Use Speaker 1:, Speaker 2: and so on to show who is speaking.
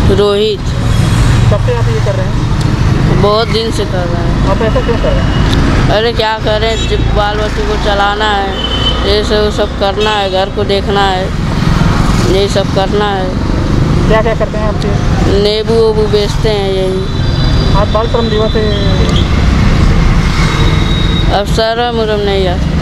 Speaker 1: रोहित।
Speaker 2: कब से आप ये कर रहे हैं?
Speaker 1: बहुत दिन से कर रहे हैं।
Speaker 2: आप ऐसा क्यों कर रहे हैं?
Speaker 1: अरे क्या करें, जब बाल बच्चे को चलाना है, ये सब करना है, घर को देखना है, यही सब करना है।
Speaker 2: क्या क्या करते हैं आप?
Speaker 1: नींबू वूबू बेचते हैं यही।
Speaker 2: आज बाल श्रम दिवस है।
Speaker 1: अब शर्म उरम नहीं है।